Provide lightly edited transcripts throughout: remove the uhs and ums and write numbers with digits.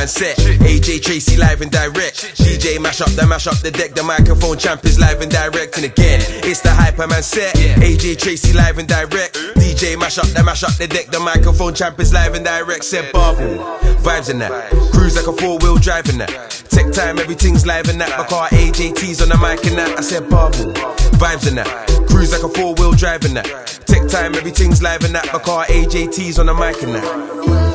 man set. AJ Tracy live and direct. DJ mash up the deck. The microphone champ is live and direct. And again, it's the Hyperman set. AJ Tracy live and direct. DJ mash up the deck. The microphone champ is live and direct. Said Barbell, vibes in that. Cruise like a 4-wheel driving that. Tech time, everything's live in that. My car AJT's on the mic and that. I said Barbell, vibes in that. Cruise like a 4-wheel driving that. Tech time, everything's live in that. My car AJT's on the mic and that.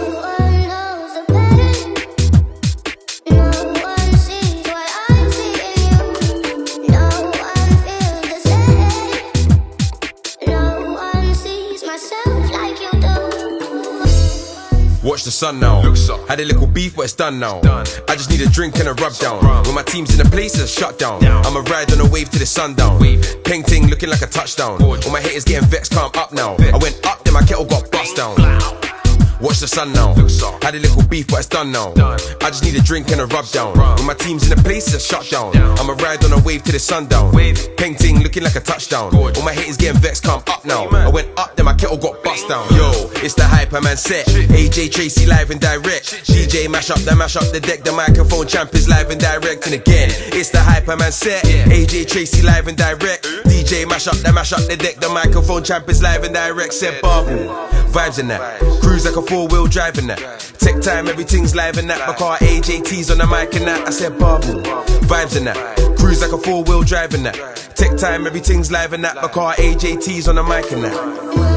Watch the sun now. Had a little beef, but it's done now. I just need a drink and a rub down. When my team's in the place, it's shut down. I'ma ride on a wave to the sundown. Peng ting looking like a touchdown. All my haters getting vexed, calm up now. I went up, then my kettle got bust down. Watch the sun now. Had a little beef, but it's done now. I just need a drink and a rub down. When my team's in the place, it's shut down. I'ma ride on a wave to the sundown. Peng ting looking like a touchdown. All my haters getting vexed, calm up now. I went up, then my kettle got bust down. Yo, it's the Hyperman set. AJ Tracy live and direct. DJ mash up the deck. The microphone champ is live and direct. And again, it's the Hyperman set. AJ Tracy live and direct. DJ mash up the deck. The microphone champ is live and direct. Said Barbell, vibes in that. Cruise like a 4-wheel driving that. Tech time, everything's live in that. My car AJT's on the mic and that. I said Barbell, vibes in that. Cruise like a 4-wheel driving that. Tech time, everything's live in that. My car AJT's on the mic and that.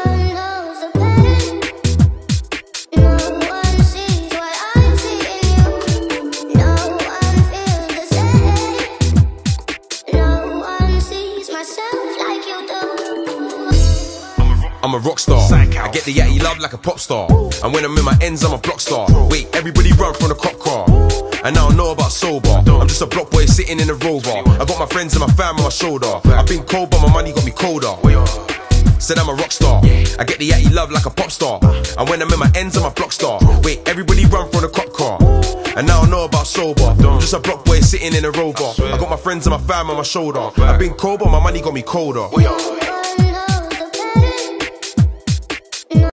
I'm a rock star. I get the yatty love like a pop star. And when I'm in my ends, I'm a block star. Wait, everybody run from the cop car. And I don't know about sober. I'm just a block boy sitting in a Rover. I got my friends and my fam on my shoulder. I've been cold, but my money got me colder. Said I'm a rock star. I get the yatty love like a pop star. And when I'm in my ends, I'm a block star. Wait, everybody run from the cop car. And I don't know about sober. I'm just a block boy sitting in a Rover. I got my friends and my fam on my shoulder. I've been cold, but my money got me colder.